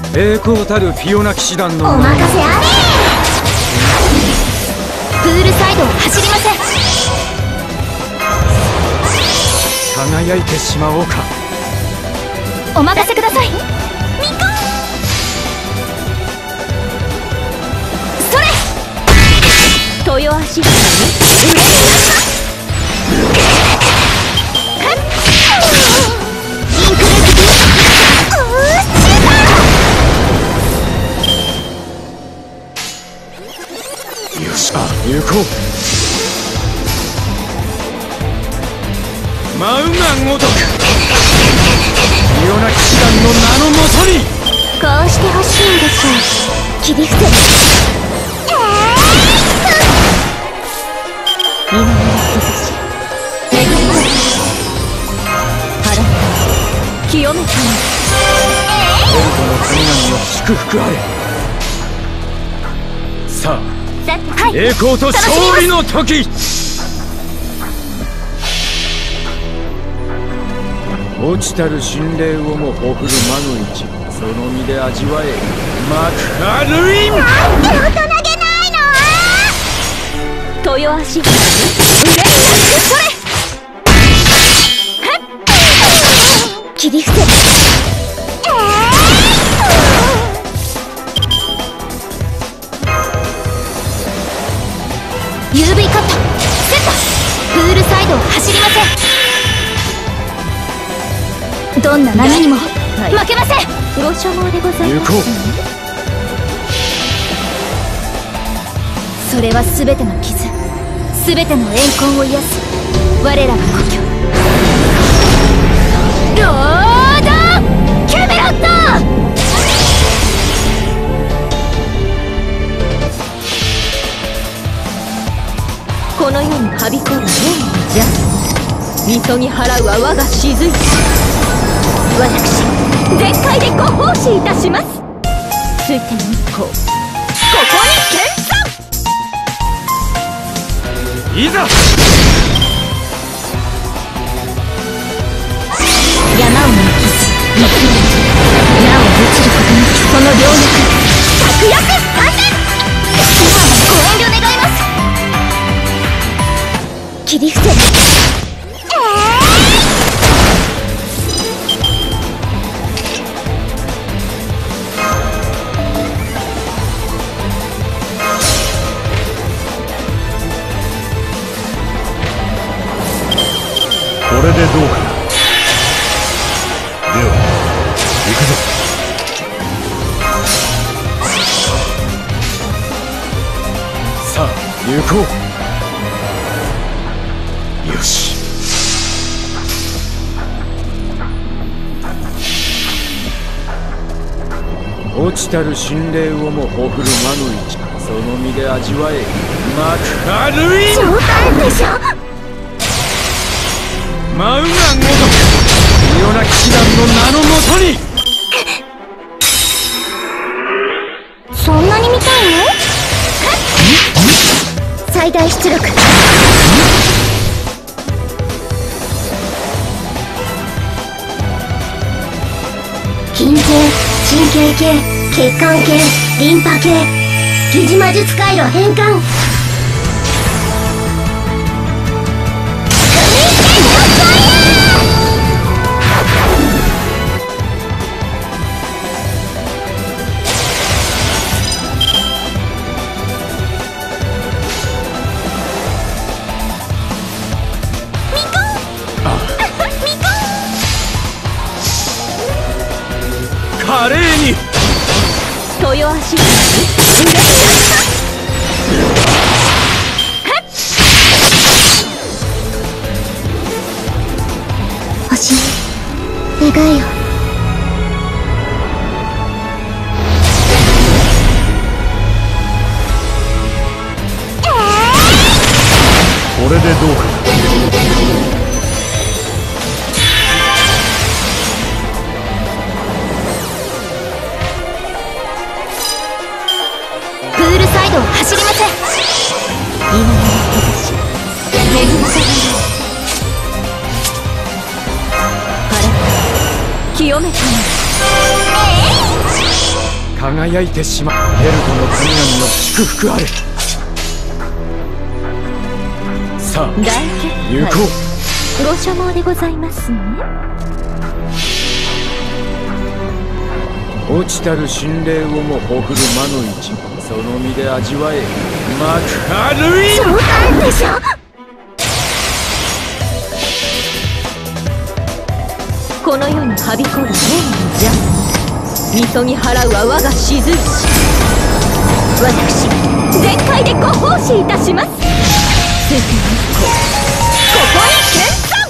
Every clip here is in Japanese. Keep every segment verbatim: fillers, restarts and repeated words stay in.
栄光たるフィオナ騎士団のお任せあれ。プールサイドを走りません。 輝いてしまおうか。 お任せください。ミコそれ豊足上にインクルーズビーおーシューター。 よし、あ、行こう。舞うが如くフィオナ騎士団の名のもとに。 こうしてほしいんでしょう。切り伏せる。えー、今なら崩し巡り合う腹清めたの。 エルトの神々を祝福あれ。さあ、 さて、はい、 栄光と勝利の時。落ちたる心霊をもほふる魔の市、その身で味わえマクハルイン。 なんて大人げないの。豊足上に上になってそれ切り伏せる。えー、ユーブイ カットセット。プールサイドを走りません。どんな波にも負けません。ご所望でございます。それは全ての傷、全ての怨恨を癒す我らが故郷ロードキャメロット。この世にはびこる霊の邪みそぎ払うは我が雫。私全開でご奉仕いたします。ついて日光ここに見参。 いざ。 山を抜き見つめる矢を落ちることなきその両翼策略三連。今はご遠慮願います。切り伏せる。 これでどうかな。では行くぞ。さあ行こう。よし。落ちたる心霊をもほふる魔の市、その身で味わえマクハルイン。 冗談でしょ。 舞うが如くフィオナ騎士団の名のもとに。 そんなに見たいの？最大出力。筋系、神経系、血管系、リンパ系、疑似魔術回路変換。 華麗に豊足上に星願いよ。 これでどうかな。 走りません。今の手差し巡りさ腹清めたの。えい輝いてしまう。ヘルドの神々の祝福あれ。さあ大結行こう。 ご所望でございますね。 落ちたる神霊をもほふる魔の一部、その身で味わえ。マクハルイン。 冗談でしょ。この世にはびこる天の邪、みそぎ払うは我が雫師。私全開でご奉仕いたします。ついての一個、ここに謙遜。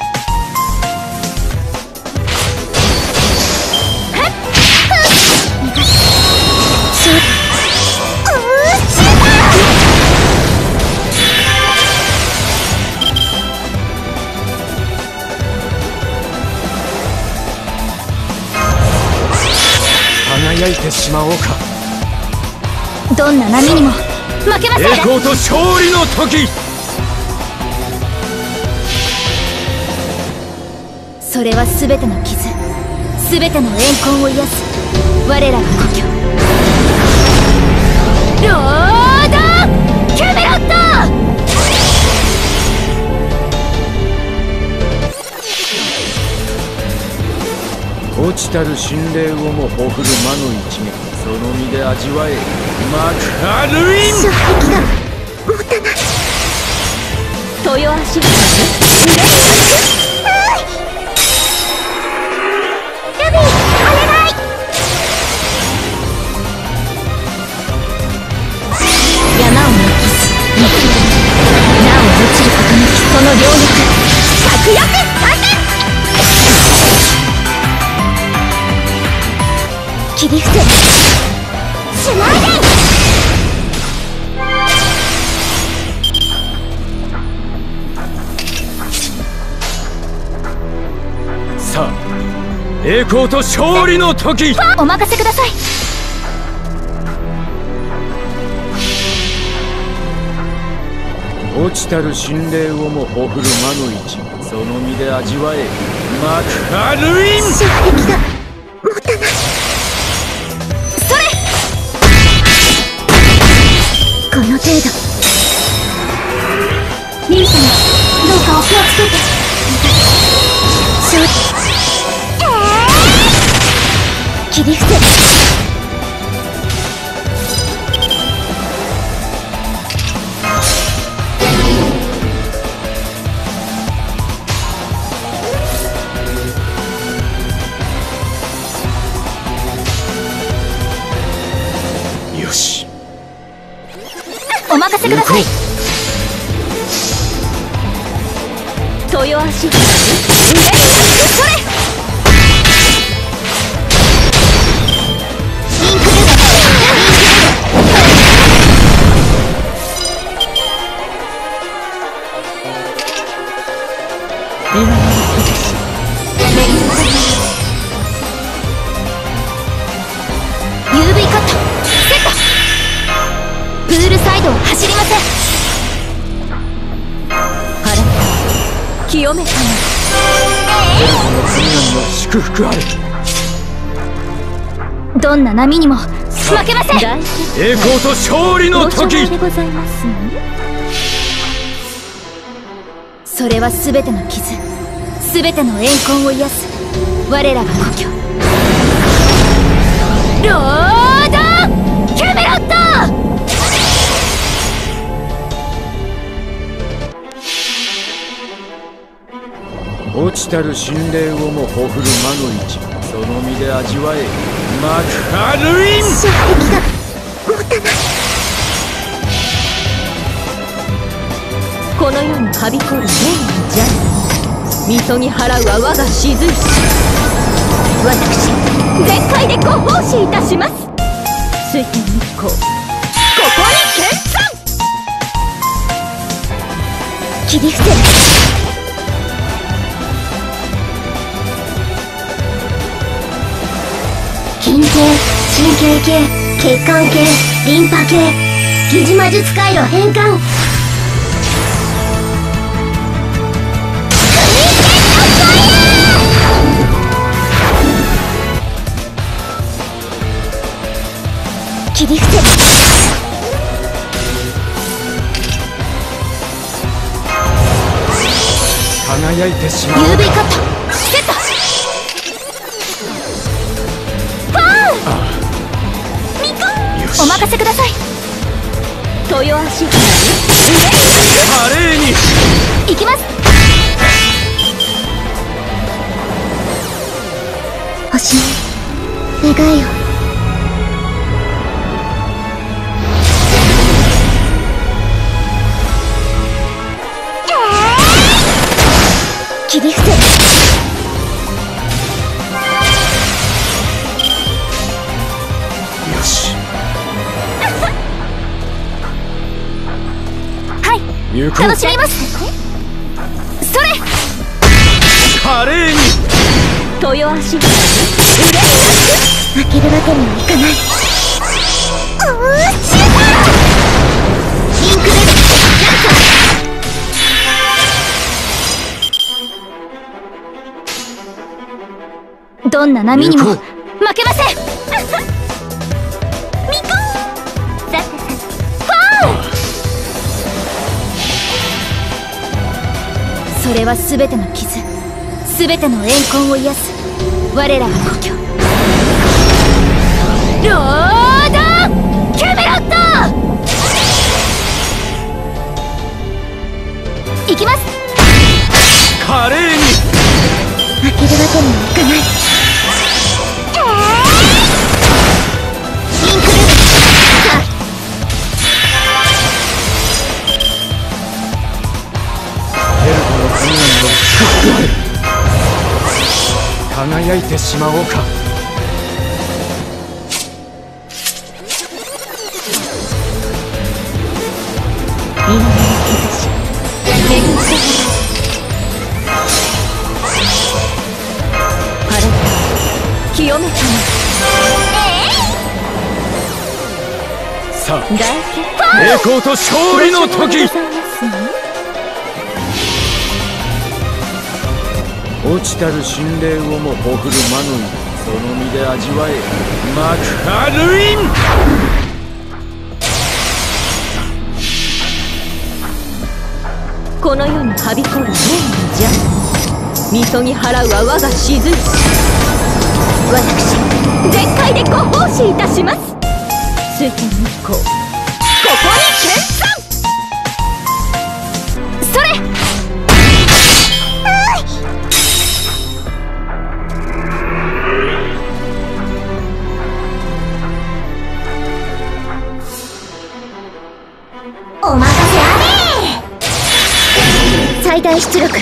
輝いてしまおうか。 どんな波にも負けません。 栄光と勝利の時。 それは全ての傷、全ての怨恨を癒す我らが故郷。ロード・キャメロット。 落ちたる神霊をもほふる魔の一撃、その身で味わえ。マクハルイン。 障壁が持たない。豊足ですね。ルビーお願い。山を抜き見つめなお落ちることなきその両翼、着薬参戦。切り伏せシュナイデン。 さあ栄光と勝利の時。 お任せください。 落ちたる神霊をもほふる魔の一部、その身で味わえ。マクハルイン。 障壁が持たない。それこの程度。ミル様どうかお気をつけて。しょえー、切り伏せよし、 お任せください。豊足腕にそれインクルード今の私メイン ユーブイ カットセット。プールサイドを走りません。腹清めたまヘルドの神々の祝福あれ。 どんな波にも負けません。 栄光と勝利のご所時。 望でございますね。それは全ての傷、全ての怨恨を癒す我らが故郷。ロード・キャメロット。 落ちたる神霊をもほふる魔の一部、その身で味わえ。マクハルイン。 障壁が持たない。この世にはびこる天の邪、みそぎ払うは我が雫師。私全開でご奉仕いたします。水天日光、ここに謙遜。切り伏せ筋系、神経系、血管系、リンパ系、疑似魔術回路変換。 切り伏せる。 輝いてしまう。 ユーブイ カットセット。パーンお任せください。豊足上華麗に行きます。星の願いを。切り伏せる。 よしはい行こう。 楽しみます。それ華麗に豊足腕に負けるわけにはいかない。うーシューターインクレルどんな波にも負けません。ミコさてさてファーそれは全ての傷、全ての怨恨を癒す我らが故郷ロードキャメロット。行きます。 華麗に負けるわけにはいかない。 輝いてしまおうか。 今の兆し巡って腹が清めたの。 さあ大栄光と勝利の時。落ちたる神霊をもほふる魔の意、その身で味わえマクハルイン。 この世にはびこる念の邪、みそぎ払うは我がしずい。私全開でご奉仕いたします。水天日光ここに見参。それお任せあれ。最大出力。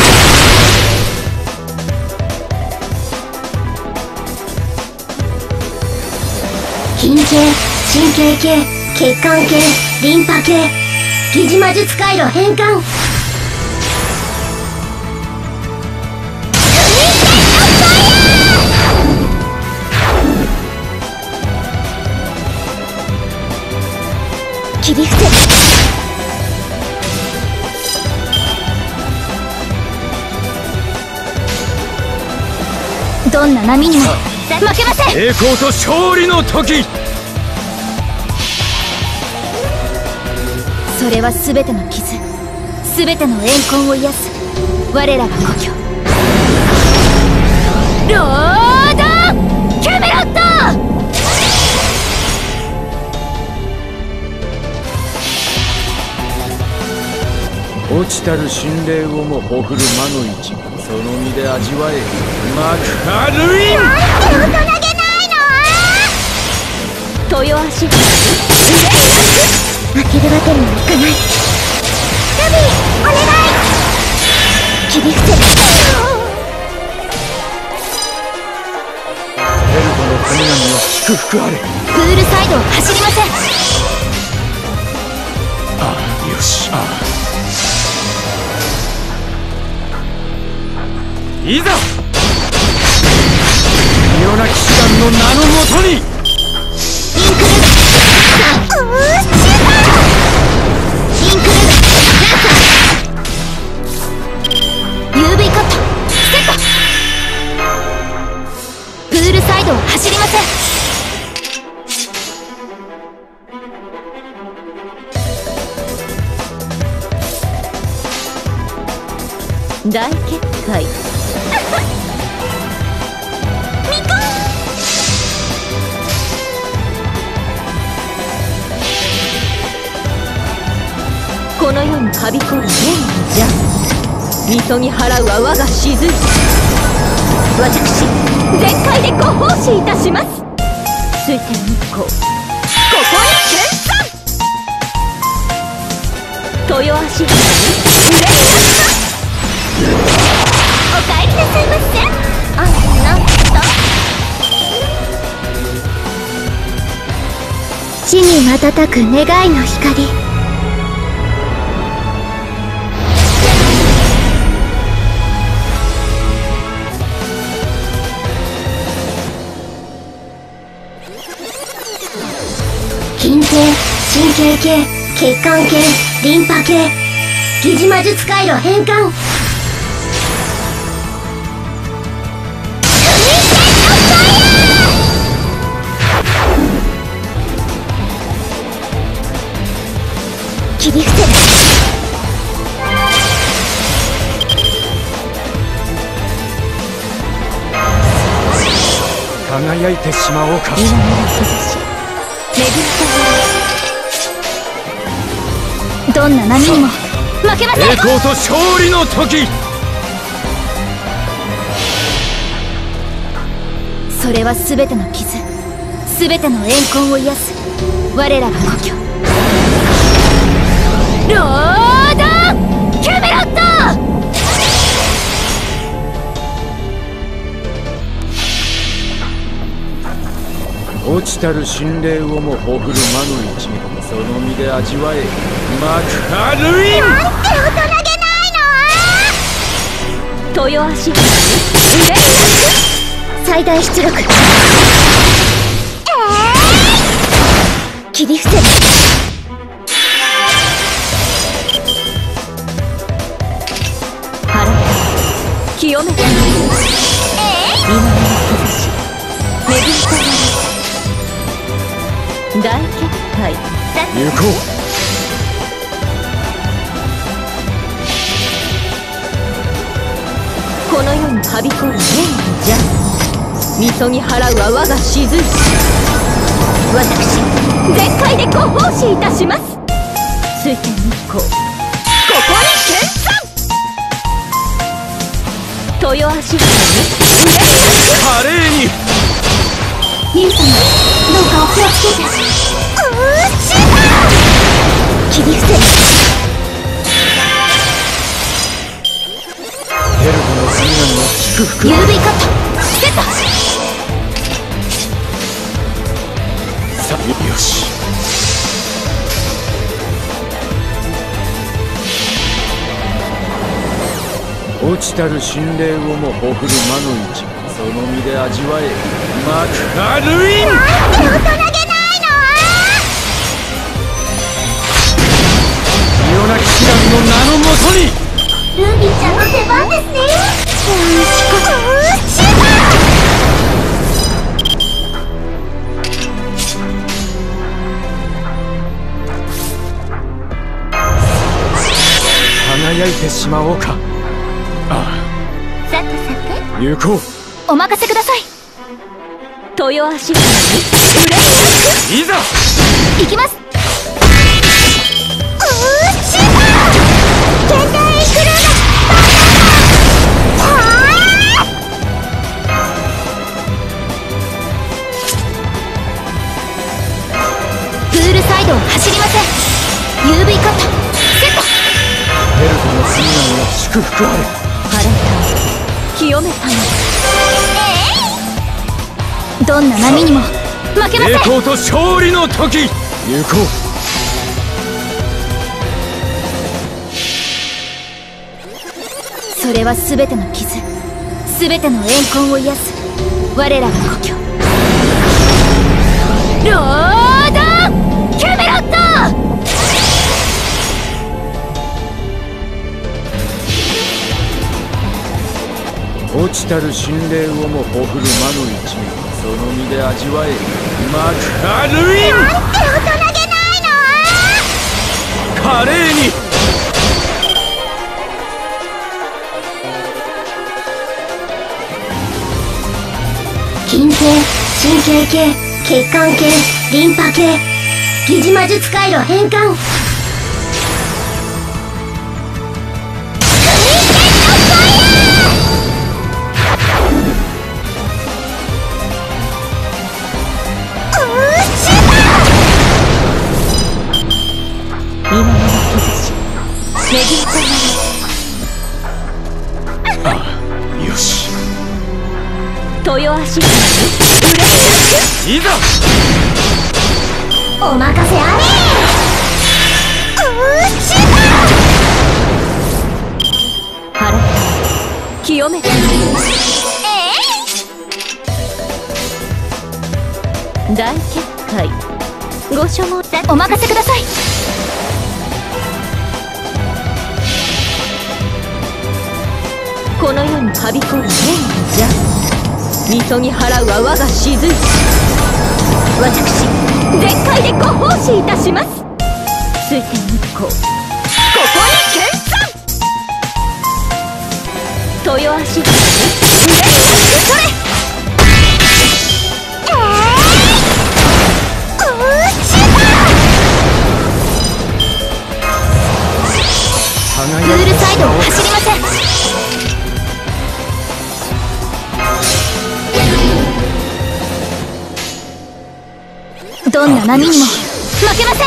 筋系、神経系、血管系、リンパ系、疑似魔術回路変換。切り伏せる。どんな波にも負けません。 栄光と勝利の時。 それは全ての傷、全ての怨恨を癒す我らが故郷ロードキャメロット。 落ちたる神霊をもほふる魔の一味、その身で味わえマクハルイン。 なんて大人げないの。豊足腕に負けるわけにはいかない。ルビーお願い。切り伏せる。 エルドの神々を祝福あれ。 プールサイドを走りません。 ああよし。ああいざ身のなき手段の名のもとに。 インクルうーシューターインクルユーブイ カットセット。プールサイドを走りません。 大結界この世にはびこる天の邪みそぎ払うは我が雫。私全開でご奉仕いたします。水天日光ここに見参。豊足姫に憂いなさ。お帰りなさいませ。あ、なんと地に瞬く願いの光。筋系、神経系、血管系、リンパ系、疑似魔術回路変換。切り伏せる。 輝いてしまおうか。 今なら涼し巡ったどんな波にも負けません。 栄光と勝利の時。 それは全ての傷、全ての怨恨を癒す我らが故郷。ロード・キャメロット。 落ちたる心霊をもほふる魔の一撃、その身で味わえマカルイン。 なんて大人げないの。 豊足姫に憂いなす。 最大出力。えー、切り伏せる。 腹清めたの。 え今なら涼し巡ったな大結界行こう。 この世にはびこる天の邪みそぎ払うは我が雫。私全開でご奉仕いたします。水天日光ここに見参。豊足姫に憂いなす。 華麗に。 ミュウ様、どうかお気をつけて。うーしだ。切り伏せる。 ヘルドの神々の祝福。 ユーブイ カットセット。 さあよし。落ちたる心霊をもほふる魔の一撃、その身で味わえマカルイン。 なんて大人げないの。 異様な騎士団の名のもとに。 ルビーちゃんの出番ですね。うんしこうんしだ。 輝いてしまおうか。あさてさて、 あ行こう。 お任せください。 豊足姫に憂いなす。 いざ行きます。うんしだ。現代インクルードプールサイドを走りません。 ユーブイ カットセット。 ヘルドの神々の祝福あれ。 腹清めたの。 どんな波にも負けません。 栄光と勝利の時。行こう。 それは全ての傷、全ての怨恨を癒す我らが故郷。ロード・キャメロット。 落ちたる心霊をもほふる魔の一撃、その身で味わえマカルイン。 なんて大人げないの。 華麗に。 筋系、神経系、血管系、リンパ系、疑似魔術回路変換。 今の崩しめぎりとなる。 よし、 豊足嬉しいざ。 お任せあれ。 腹清めて大結界ご所望だ。お任せください。この世にはびこる天の邪、みそぎ払うは我が雫。私全開でご奉仕いたします。水天日光ここに見参。豊足で腕にそれ。プールサイドを走りません。どんな波にも負けません。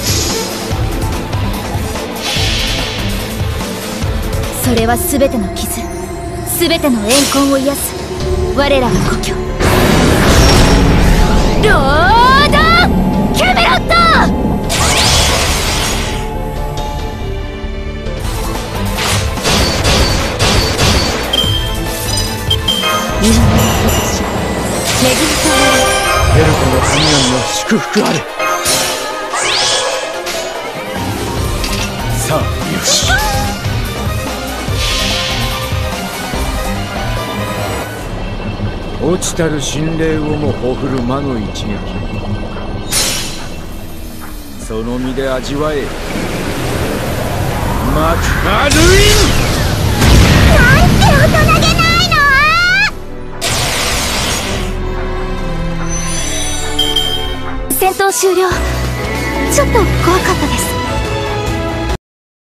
それは全ての傷、全ての怨恨を癒す我らが故郷ロードキャメロット。今の私めぐりとなる。 ヘルコの神々の祝福あれ。さあ、よし。落ちたる神霊をもほふる魔の一撃、その身で味わえ。マクアルイン。